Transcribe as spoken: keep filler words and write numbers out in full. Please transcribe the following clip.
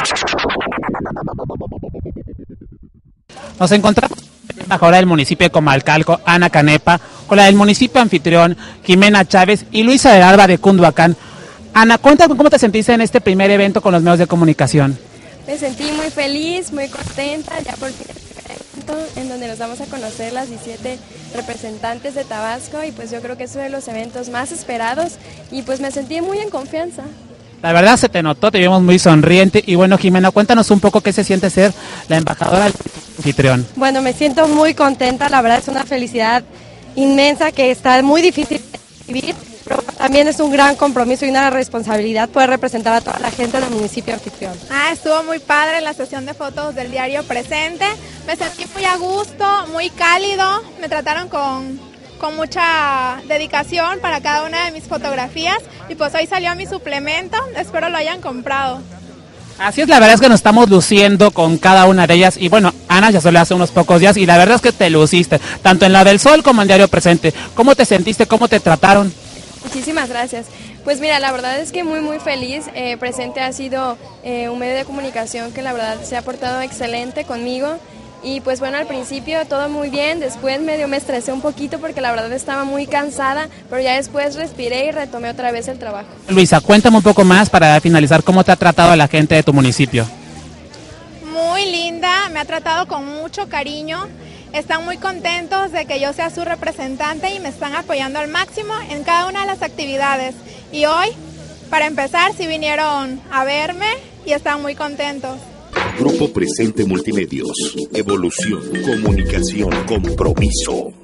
Nos encontramos ahora del municipio de Comalcalco, Ana Canepa, con la del municipio anfitrión, Jimena Chávez y Luisa del Alba de Cunduacán. Ana, cuéntame cómo te sentiste en este primer evento con los medios de comunicación. Me sentí muy feliz, muy contenta, ya por fin el evento en donde nos vamos a conocer las diecisiete representantes de Tabasco y pues yo creo que es uno de los eventos más esperados y pues me sentí muy en confianza. La verdad se te notó, te vimos muy sonriente y bueno, Jimena, cuéntanos un poco qué se siente ser la embajadora del anfitrión. Bueno, me siento muy contenta, la verdad es una felicidad inmensa que está muy difícil de vivir, pero también es un gran compromiso y una responsabilidad poder representar a toda la gente del municipio anfitrión. Ah, estuvo muy padre la sesión de fotos del diario Presente, me sentí muy a gusto, muy cálido, me trataron con... con mucha dedicación para cada una de mis fotografías y pues hoy salió mi suplemento, espero lo hayan comprado. Así es, la verdad es que nos estamos luciendo con cada una de ellas y bueno, Ana ya salió hace unos pocos días y la verdad es que te luciste, tanto en la del Sol como en Diario Presente. ¿Cómo te sentiste? ¿Cómo te trataron? Muchísimas gracias. Pues mira, la verdad es que muy muy feliz, eh, Presente ha sido eh, un medio de comunicación que la verdad se ha portado excelente conmigo. Y pues bueno, al principio todo muy bien, después medio me estresé un poquito porque la verdad estaba muy cansada, pero ya después respiré y retomé otra vez el trabajo. Luisa, cuéntame un poco más para finalizar, ¿cómo te ha tratado la gente de tu municipio? Muy linda, me ha tratado con mucho cariño, están muy contentos de que yo sea su representante y me están apoyando al máximo en cada una de las actividades. Y hoy, para empezar, sí vinieron a verme y están muy contentos. Grupo Presente Multimedios. Evolución, comunicación, compromiso.